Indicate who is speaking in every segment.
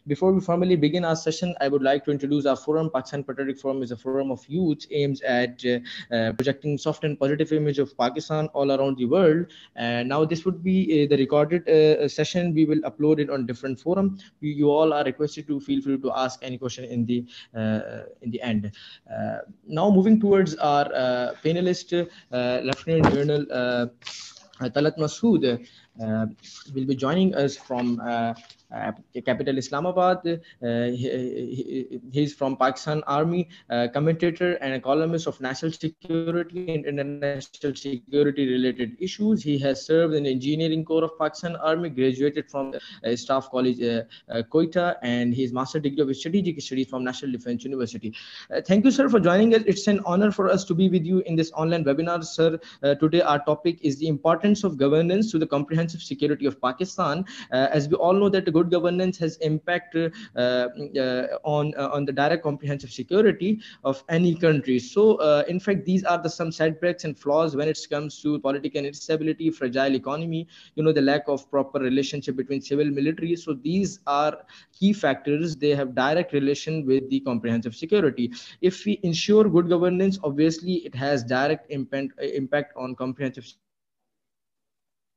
Speaker 1: Before we formally begin our session, I would like to introduce our forum. Pakistan Patriotic Forum is a forum of youth aims at projecting soft and positive image of Pakistan all around the world. And now this would be the recorded session. We will upload it on different forum. You all are requested to feel free to ask any question in the end. Now moving towards our panelist, Lieutenant Colonel Talat Masood will be joining us from capital Islamabad. He's from Pakistan Army, commentator and a columnist of national security and international security related issues. He has served in the engineering corps of Pakistan Army, graduated from the Staff College Quetta, and his master degree of strategic studies from National Defense University. Thank you, sir, for joining us. It's an honor for us to be with you in this online webinar, sir. Today, our topic is the importance of governance to the comprehensive security of Pakistan. As we all know that good governance has impact on the direct comprehensive security of any country. So, in fact, these are the some setbacks and flaws when it comes to political instability, fragile economy, the lack of proper relationship between civil military. So these are key factors. They have direct relation with the comprehensive security. If we ensure good governance, obviously it has direct impact on comprehensive security of Pakistan.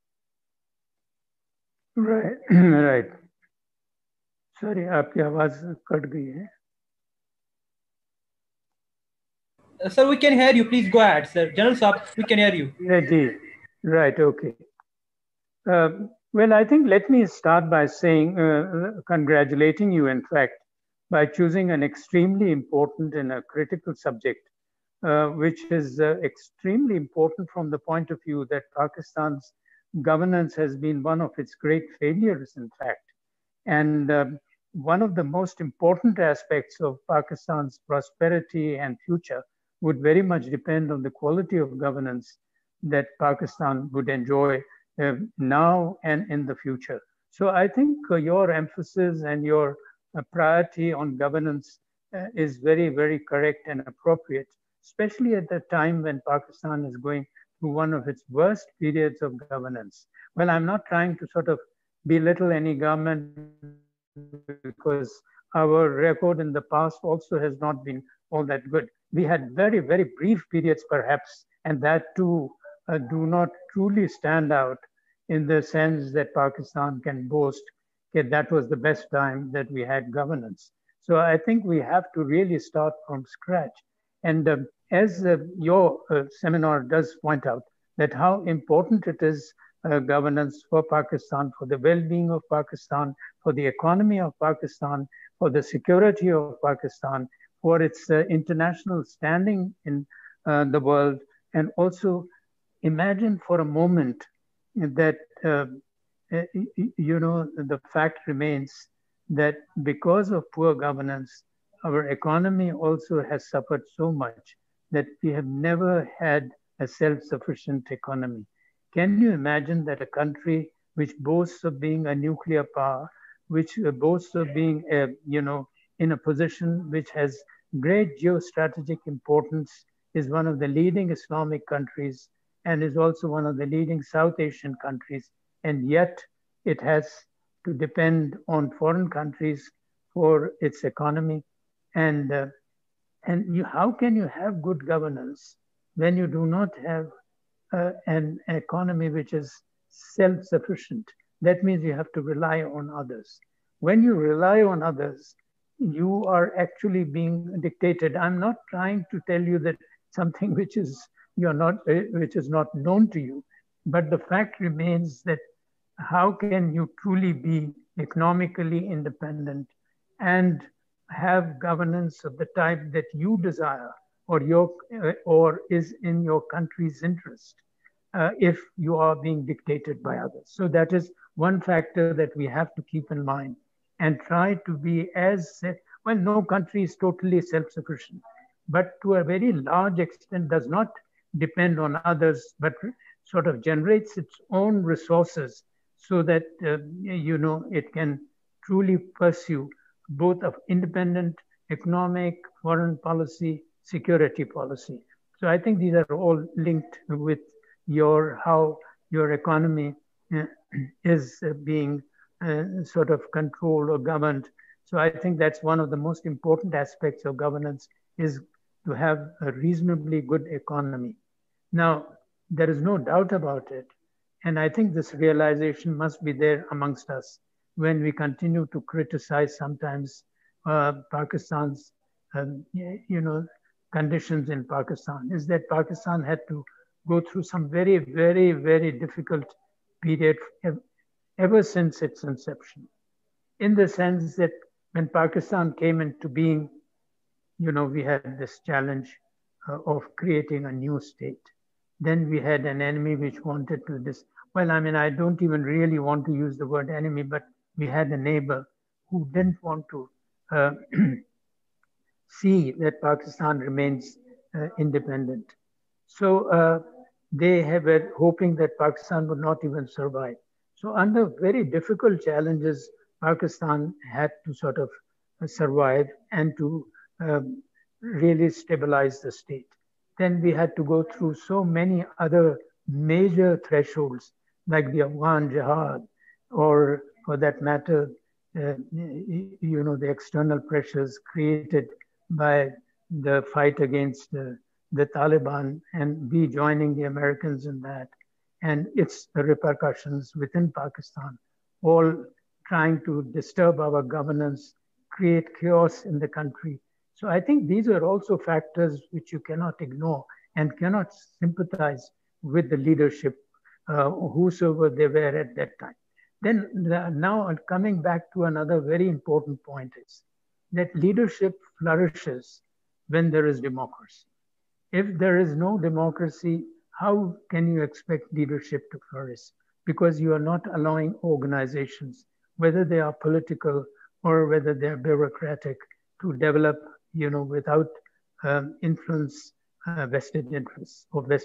Speaker 2: Right, right. Sorry, आपकी आवाज cut गई है.
Speaker 3: Sir, we can hear you. Please go ahead, sir. General Saab, we can hear you.
Speaker 2: Yeah, right, okay. Well, I think let me start by saying, congratulating you, in fact, by choosing an extremely important and a critical subject, which is extremely important from the point of view that Pakistan's governance has been one of its great failures, in fact. And one of the most important aspects of Pakistan's prosperity and future would very much depend on the quality of governance that Pakistan would enjoy now and in the future. So I think your emphasis and your priority on governance is very, very correct and appropriate, especially at the time when Pakistan is going through one of its worst periods of governance. Well, I'm not trying to sort of belittle any government, because our record in the past also has not been all that good. We had very, very brief periods perhaps, and that too do not truly stand out in the sense that Pakistan can boast that that was the best time that we had governance. So I think we have to really start from scratch. And as your seminar does point out, that how important it is governance for Pakistan, for the well-being of Pakistan, for the economy of Pakistan, for the security of Pakistan, for its international standing in the world. And also imagine for a moment that, the fact remains that because of poor governance, our economy also has suffered so much that we have never had a self-sufficient economy. Can you imagine that a country which boasts of being a nuclear power, which boasts of being, in a position which has great geostrategic importance, is one of the leading Islamic countries and is also one of the leading South Asian countries, and yet it has to depend on foreign countries for its economy? And how can you have good governance when you do not have an economy which is self-sufficient? That means you have to rely on others. When you rely on others, you are actually being dictated. I'm not trying to tell you that something which is not known to you, but the fact remains that how can you truly be economically independent and have governance of the type that you desire or is in your country's interest if you are being dictated by others? So that is one factor that we have to keep in mind and try to be no country is totally self-sufficient, but to a very large extent does not depend on others, but sort of generates its own resources so that, it can truly pursue both of independent economic, foreign policy, security policy. So I think these are all linked with how your economy is being sort of controlled or governed. So I think that's one of the most important aspects of governance, is to have a reasonably good economy. Now, there is no doubt about it. And I think this realization must be there amongst us when we continue to criticize sometimes Pakistan's, conditions in Pakistan, is that Pakistan had to go through some very, very, very difficult period ever since its inception. In the sense that when Pakistan came into being, we had this challenge of creating a new state. Then we had an enemy which wanted to I don't even really want to use the word enemy, but we had a neighbor who didn't want to see that Pakistan remains independent. So they were hoping that Pakistan would not even survive. So under very difficult challenges, Pakistan had to sort of survive and to really stabilize the state. Then we had to go through so many other major thresholds, like the Afghan Jihad, or for that matter, the external pressures created by the fight against the Taliban, and we joining the Americans in that, and its repercussions within Pakistan, all trying to disturb our governance, create chaos in the country. So I think these are also factors which you cannot ignore and cannot sympathize with the leadership, whosoever they were at that time. Then now coming back to another very important point is that leadership flourishes when there is democracy. If there is no democracy, how can you expect leadership to flourish? Because you are not allowing organizations, whether they are political or whether they are bureaucratic, to develop, without influence, vested interests.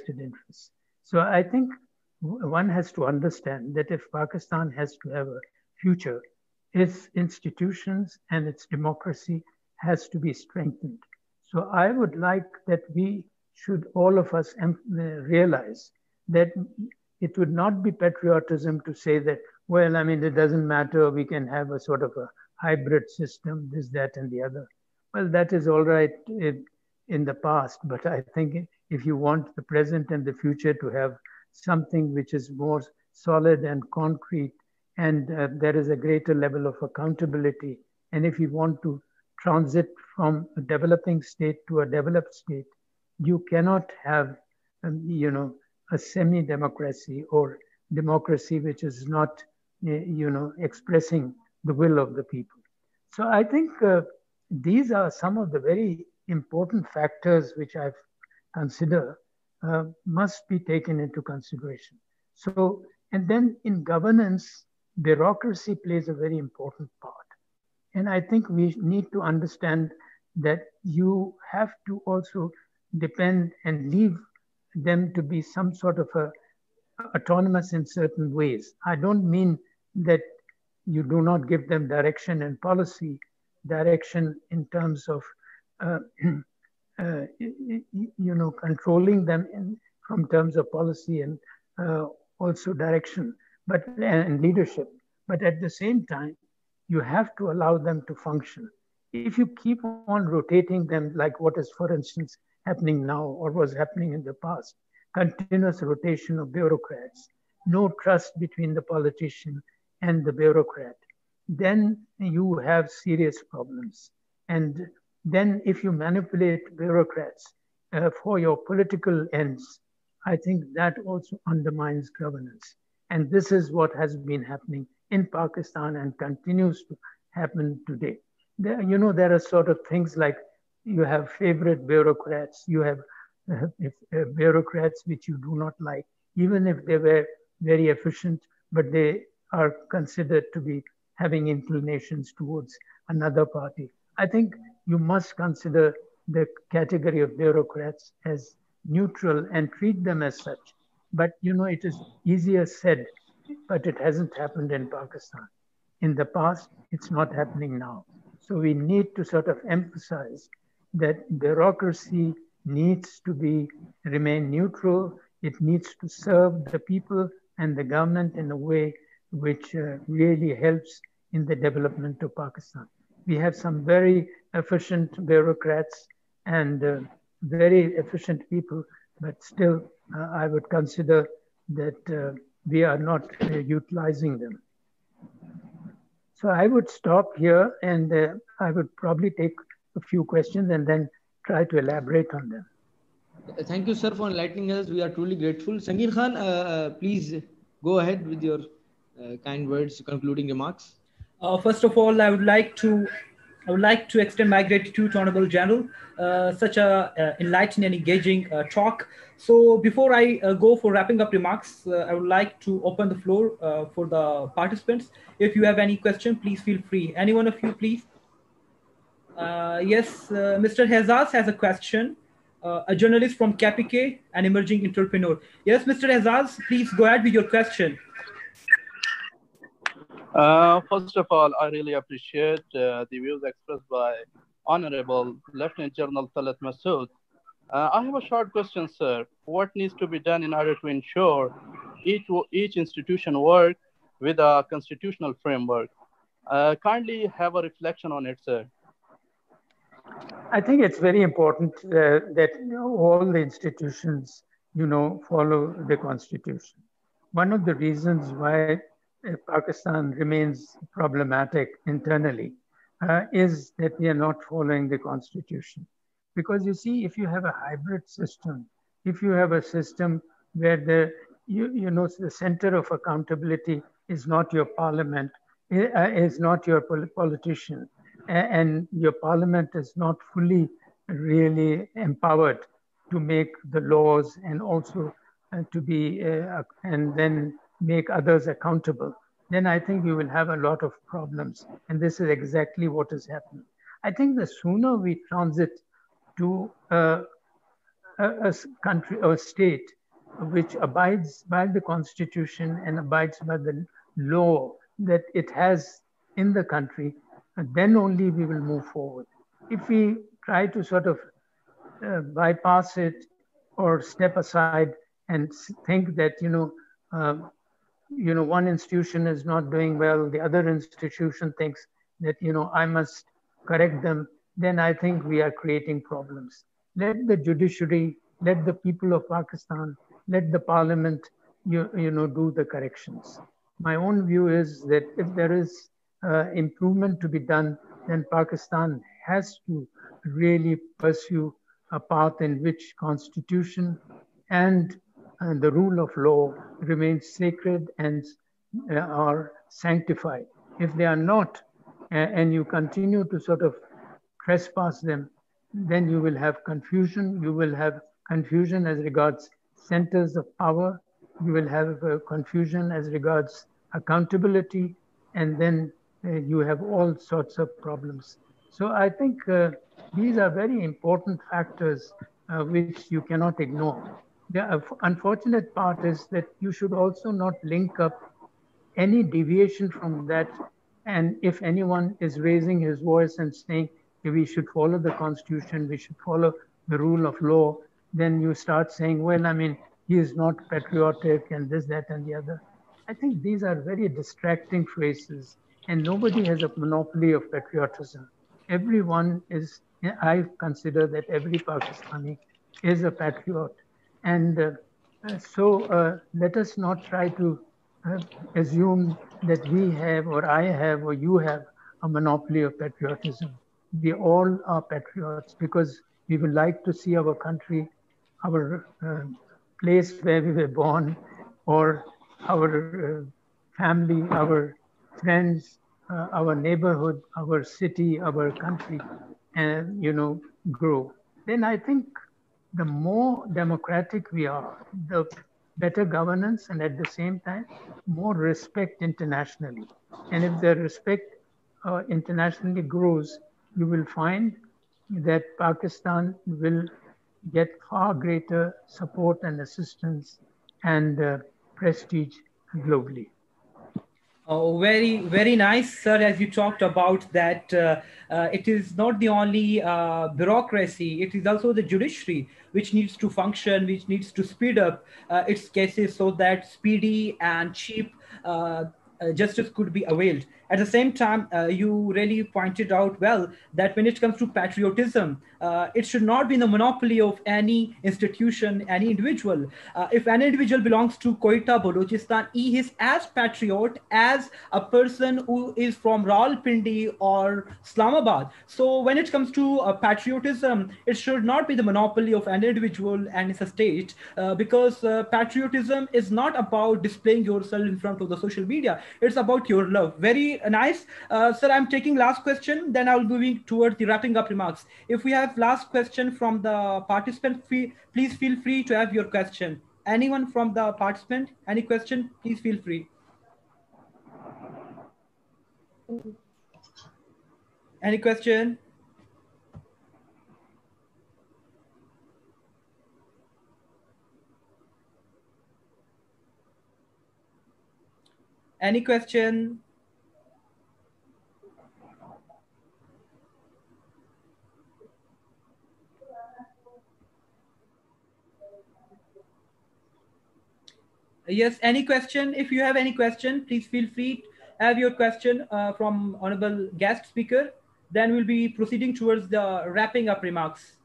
Speaker 2: So I think one has to understand that if Pakistan has to have a future, its institutions and its democracy has to be strengthened. So I would like that we should, all of us, realize that it would not be patriotism to say that, it doesn't matter, we can have a sort of a hybrid system, this, that, and the other. Well, that is all right in the past, but I think if you want the present and the future to have something which is more solid and concrete, and there is a greater level of accountability, and if you want to transit from a developing state to a developed state, you cannot have, a semi-democracy or democracy which is not, expressing the will of the people. So I think these are some of the very important factors which I've considered must be taken into consideration. So, and then in governance, bureaucracy plays a very important part. And I think we need to understand that you have to also depend and leave them to be some sort of autonomous in certain ways. I don't mean that you do not give them direction and policy, direction in terms of controlling them from terms of policy and also direction, and leadership. But at the same time, you have to allow them to function. If you keep on rotating them, like what is, for instance, happening now or was happening in the past, continuous rotation of bureaucrats, no trust between the politician and the bureaucrat, then you have serious problems. And then if you manipulate bureaucrats for your political ends, I think that also undermines governance. And this is what has been happening in Pakistan and continues to happen today. There are sort of things like you have favorite bureaucrats, you have bureaucrats which you do not like, even if they were very efficient, but they are considered to be having inclinations towards another party. I think you must consider the category of bureaucrats as neutral and treat them as such. But it is easier said, but it hasn't happened in Pakistan. In the past, it's not happening now. So we need to sort of emphasize that bureaucracy needs to remain neutral. It needs to serve the people and the government in a way which really helps in the development of Pakistan. We have some very efficient bureaucrats and very efficient people, but still I would consider that we are not utilizing them. So I would stop here, and I would probably take a few questions and then try to elaborate on them.
Speaker 1: Thank you, sir, for enlightening us. We are truly grateful. Sangeer Khan, please go ahead with your kind words, concluding remarks.
Speaker 3: First of all, I would like to extend my gratitude to Honorable General, such a enlightening and engaging talk. So before I go for wrapping up remarks, I would like to open the floor for the participants. If you have any question, please feel free. Any one of you, please. Yes, Mr. Hezaz has a question. A journalist from KPK, an emerging entrepreneur. Yes, Mr. Hezaz, please go ahead with your question.
Speaker 4: First of all, I really appreciate the views expressed by Honorable Lieutenant General Talat Massoud. I have a short question, sir. What needs to be done in order to ensure each institution work with a constitutional framework? Kindly have a reflection on it, sir.
Speaker 2: I think it's very important that all the institutions, follow the constitution. One of the reasons why Pakistan remains problematic internally is that we are not following the constitution. Because you see, if you have a hybrid system, if you have a system where the center of accountability is not your parliament, is not your politician, and your parliament is not fully really empowered to make the laws and also to be and then make others accountable, then I think you will have a lot of problems. And this is exactly what is happening. I think the sooner we transit to a country or state which abides by the constitution and abides by the law that it has in the country, then only we will move forward. If we try to sort of bypass it or step aside and think that, one institution is not doing well, the other institution thinks that, I must correct them, then I think we are creating problems. Let the judiciary, let the people of Pakistan, let the parliament, do the corrections. My own view is that if there is improvement to be done, then Pakistan has to really pursue a path in which constitution and the rule of law remains sacred and are sanctified. If they are not, and you continue to sort of trespass them, then you will have confusion. You will have confusion as regards centers of power. You will have confusion as regards accountability, and then you have all sorts of problems. So I think these are very important factors which you cannot ignore. The unfortunate part is that you should also not link up any deviation from that. And if anyone is raising his voice and saying we should follow the constitution, we should follow the rule of law, then you start saying, well, I mean, he is not patriotic and this, that, and the other. I think these are very distracting phrases, and nobody has a monopoly of patriotism. Everyone is, I consider that every Pakistani is a patriot. And so let us not try to assume that we have, or I have, or you have a monopoly of patriotism. We all are patriots because we would like to see our country, our place where we were born, or our family, our friends, our neighborhood, our city, our country, and grow. Then I think the more democratic we are, the better governance, and at the same time, more respect internationally. And if the respect internationally grows, you will find that Pakistan will get far greater support and assistance and prestige globally.
Speaker 3: Oh, very, very nice, sir. As you talked about that, it is not the only bureaucracy, it is also the judiciary which needs to function, which needs to speed up its cases so that speedy and cheap justice could be availed. At the same time, you really pointed out well that when it comes to patriotism, it should not be the monopoly of any institution, any individual. If an individual belongs to Quetta, Balochistan, he is as patriot as a person who is from Rawalpindi or Islamabad. So when it comes to patriotism, it should not be the monopoly of an individual and its a state, because patriotism is not about displaying yourself in front of the social media. It's about your love. Very nice. Sir, I'm taking last question, then I'll be moving towards the wrapping up remarks. If we have last question from the participant, please feel free to have your question. Anyone from the participant, any question, please feel free. Any question? Any question? Yes, any question? If you have any question, please feel free to have your question from honorable guest speaker. Then we'll be proceeding towards the wrapping up remarks.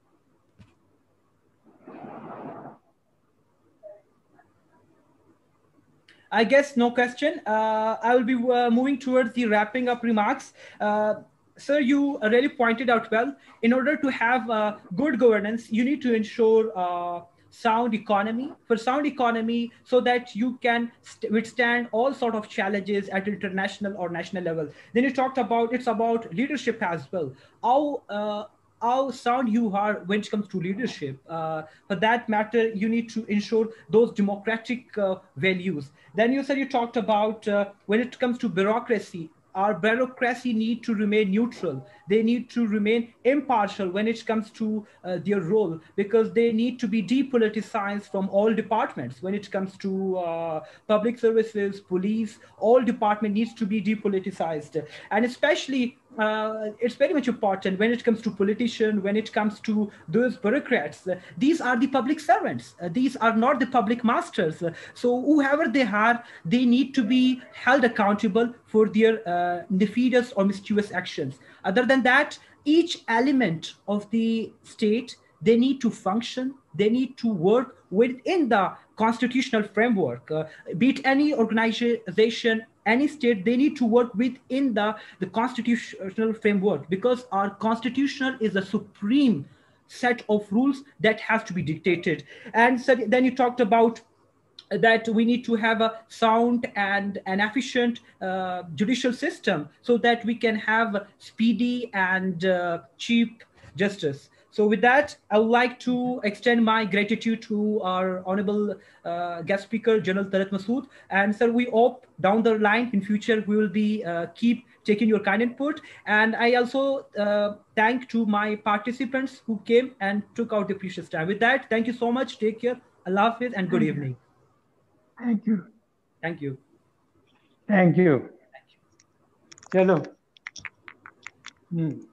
Speaker 3: I guess no question. I will be moving towards the wrapping up remarks. Sir, you really pointed out well, in order to have good governance, you need to ensure sound economy. For sound economy, so that you can withstand all sort of challenges at international or national level. Then you talked about, it's about leadership as well. How sound you are when it comes to leadership. For that matter, you need to ensure those democratic values. Then you said, you talked about when it comes to bureaucracy, our bureaucracy need to remain neutral. They need to remain impartial when it comes to their role, because they need to be depoliticized from all departments. When it comes to public services, police, all department needs to be depoliticized. And especially, it's very much important when it comes to politicians, when it comes to those bureaucrats. These are the public servants. These are not the public masters. So whoever they are, they need to be held accountable for their nefarious or mischievous actions. Other than that, each element of the state, they need to function, they need to work within the constitutional framework. Be it any organization, any state, they need to work within the constitutional framework, because our constitutional is a supreme set of rules that has to be dictated. And so then you talked about that we need to have a sound and an efficient judicial system, so that we can have speedy and cheap justice. So with that, I would like to extend my gratitude to our honorable guest speaker, General Talat Masood. And sir, we hope down the line in future, we will be keep taking your kind input. And I also thank to my participants who came and took out the precious time. With that, thank you so much. Take care. Allah Hafiz and good evening.
Speaker 2: Thank you.
Speaker 3: Thank you.
Speaker 2: Thank you. Chalo.